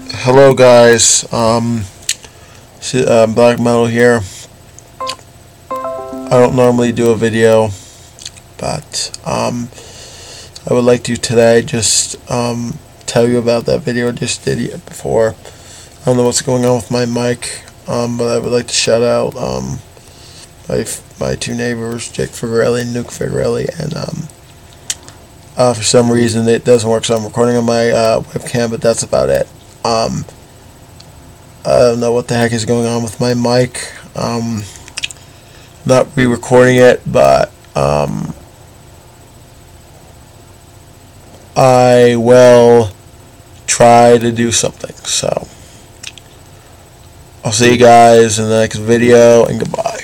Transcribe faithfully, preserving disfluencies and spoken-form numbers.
Hello guys, um, si- uh, Black Metal here. I don't normally do a video, but um, I would like to today just um, tell you about that video I just did it before. I don't know what's going on with my mic, um, but I would like to shout out um, my, my two neighbors, Jake Figurelli and Nuke Figurelli, and um, uh, for some reason it doesn't work, so I'm recording on my uh, webcam, but that's about it. Um, I don't know what the heck is going on with my mic. Um, not re-recording it, but um, I will try to do something. So I'll see you guys in the next video, and goodbye.